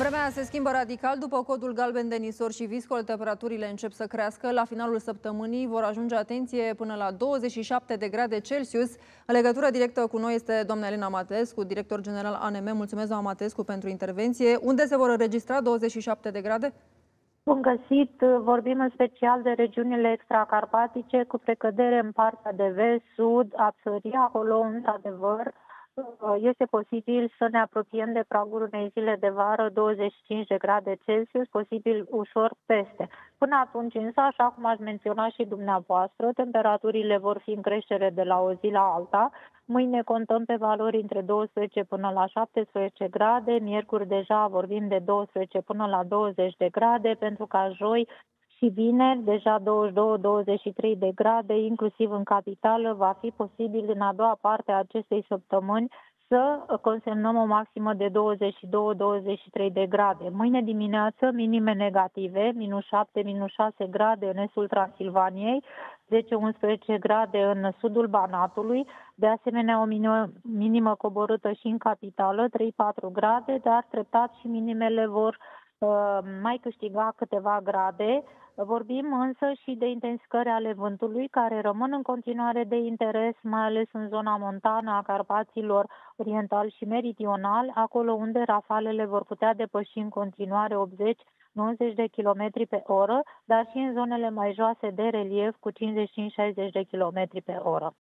Vremea se schimbă radical după codul galben de nisor și viscol. Temperaturile încep să crească. La finalul săptămânii vor ajunge, atenție, până la 27 de grade Celsius. În legătură directă cu noi este doamna Elena Matescu, director general ANM. Mulțumesc, doamna Matescu, pentru intervenție. Unde se vor înregistra 27 de grade? Bun găsit, vorbim în special de regiunile extracarpatice, cu precădere în partea de vest, sud, a țării, acolo, într-adevăr, este posibil să ne apropiem de pragul unei zile de vară, 25 de grade Celsius, posibil ușor peste. Până atunci însă, așa cum ați menționat și dumneavoastră, temperaturile vor fi în creștere de la o zi la alta. Mâine contăm pe valori între 12 până la 17 grade, miercuri deja vorbim de 12 până la 20 de grade, pentru ca joi și vineri, deja 22-23 de grade, inclusiv în capitală, va fi posibil în a doua parte a acestei săptămâni să consemnăm o maximă de 22-23 de grade. Mâine dimineață, minime negative, -7, -6 grade în estul Transilvaniei, 10-11 grade în sudul Banatului, de asemenea o minimă coborâtă și în capitală, 3-4 grade, dar treptat și minimele vor mai câștiga câteva grade. Vorbim însă și de intensificări ale vântului, care rămân în continuare de interes, mai ales în zona montană a Carpaților oriental și meridional, acolo unde rafalele vor putea depăși în continuare 80-90 de km pe oră, dar și în zonele mai joase de relief cu 55-60 de km pe oră.